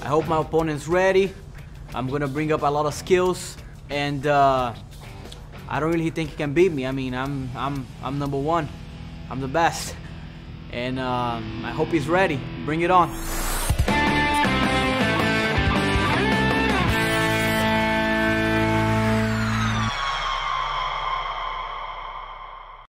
I hope my opponent's ready. I'm gonna bring up a lot of skills, and I don't really think he can beat me. I mean, I'm number one. I'm the best, and I hope he's ready. Bring it on.